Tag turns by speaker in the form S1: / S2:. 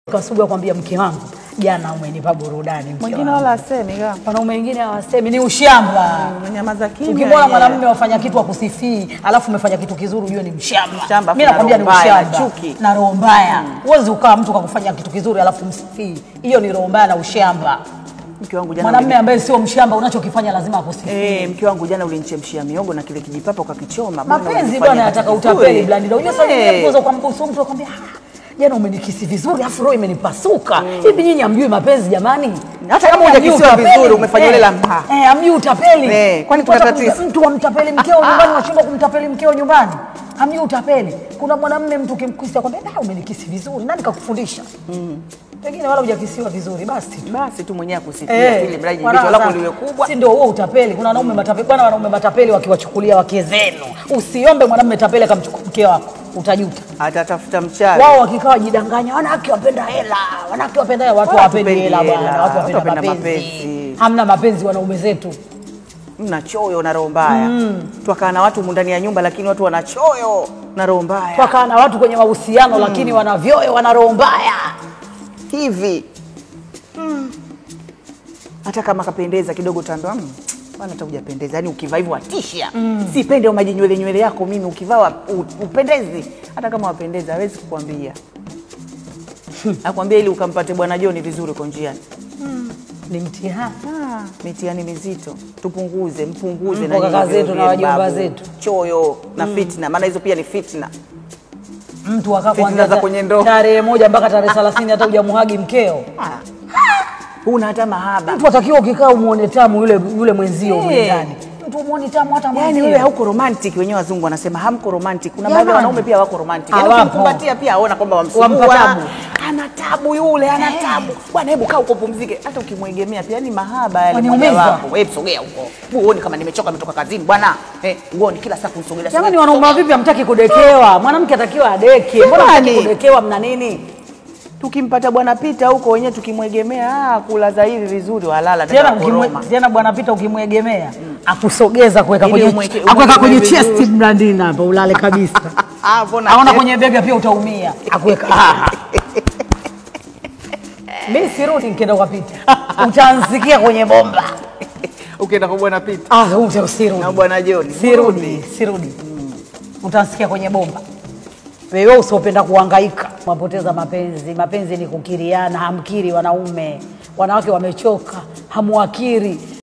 S1: Kasuga kwambia mke wangu jana umenipa burudani.
S2: Mwingine wala asemi kama.
S1: Wanaume wengine hawasemi, ni ushamba.
S2: Mnyamaza kimya.
S1: Ukimwona mwanamume wafanya kitu akusifii, alafu umefanya kitu kizuri ujue ni mshamba. Mimi nakwambia ni ushamba.
S2: Chuki
S1: na roho mbaya. Uwezi ukawa mtu kakufanya kitu kizuri alafu msifii. Hiyo ni roho mbaya na ushamba.
S2: Mke wangu jana
S1: mwanamume ambaye sio mshamba unachokifanya lazima akusifie.
S2: Mke wangu jana ulinichemshia miogo na kile kijipapa ukakichoma.
S1: Mapenzi bwana yanataka utapeli blandi. Unajua sasa unaweza kumbusu mtu akwambia jana umenikisi vizuri afu roho imenipasuka. Hivi nyinyi hamjui mapenzi jamani?
S2: Hata kama hujakisiwa vizuri umefanya ile lamba.
S1: Hamjui utapeli.
S2: Kwani kuna tatizo?
S1: Mtu amtapeli mkeo nyumbani washindwa kumtapeli mkeo nyumbani. Hamjui utapeli. Kuna mwanamume mtu kimkisia kwambia umenikisi vizuri. Nani kakufundisha? Pengine wala hujakisiwa vizuri basi tu
S2: mwenyewe akusifia ili mradi jicho lako liwe kubwa.
S1: Si ndio huo utapeli. Kuna wanaume matapeli. Bwana wanaume matapeli wakiwachukulia wake zenu. Usiombe mwanamume tapeli akamchukua mke wako. Utajuta.
S2: Atatafuta mchawi.
S1: Wao wakikawa jidanganya, wanawake wapenda hela. Wanawake wapenda hela, watu hawapendi hela bwana. Watu wapenda mapenzi. Hamna mapenzi wanaume zetu.
S2: Mna choyo na roho mbaya. Twakaa na watu ndani ya nyumba lakini watu wana choyo na roho mbaya.
S1: Twakaa na watu kwenye mahusiano lakini wana vyoyo, wana roho mbaya.
S2: Hivi. Hata kama kapendeza kidogo utaambiwa bwana hata hujapendeza. Yaani ukivaa hivyo atishia. Sipende maji nywele yako mimi ukivaa upendezi. Hata kama wapendeza hawezi kukuambia. Akwambia ili ukampate bwana John vizuri kwa njiani.
S1: Ni mtihani.
S2: Mitihani mizito. Mpunguze
S1: na kaka zetu na wajomba zetu.
S2: Choyo na fitna. Maana hizo pia ni fitna.
S1: Mtu akakuanza tarehe 1 mpaka tarehe 30 hata hujamuhagi mkeo.
S2: Huna hata mahaba.
S1: Mtu atakiwa ukikaa umuone tamu yule mwenzio huko ndani. Mtu umuone tamu hata mwenzio.
S2: Yaani wewe hauko romantic, wenyewe wazungu wanasema hamko romantic. Kuna baadhi ya wanaume pia wako romantic. Yaani ukimkumbatia pia aona kwamba wamsumbua. Ana tabu yule, ana tabu. Bwana hebu kaa uko pumzike. Hata ukimwegemea pia ni mahaba yale moyo wako. Wewe sogea huko. Uone kama nimechoka nimetoka kazini bwana. Uone kila saa kumsogelea.
S1: Jamani wanaume vipi hamtaki kudekewa? Mwanamke atakiwa adeke. Mbona hamtaki kudekewa mna nini?
S2: Tukimpata bwana Pita huko wenyewe tukimwegemea kulaza hivi vizuri walala
S1: tena bwana Pita ukimwegemea akusogeza kuweka kwenye chest mlandina hapa ulale kabisa. Aona kwenye bega pia utaumia akuweka. Mimi sirudi nikienda kwa Pita. Utaanzikia kwenye bomba.
S2: Ukienda kwa bwana Pita.
S1: Usirudi.
S2: Na bwana John.
S1: Sirudi. Utaanzikia kwenye bomba. Wewe usipenda kuhangaika. Mapoteza mapenzi. Mapenzi ni kukiriana, hamkiri wanaume. Wanawake wamechoka, hamuakiri.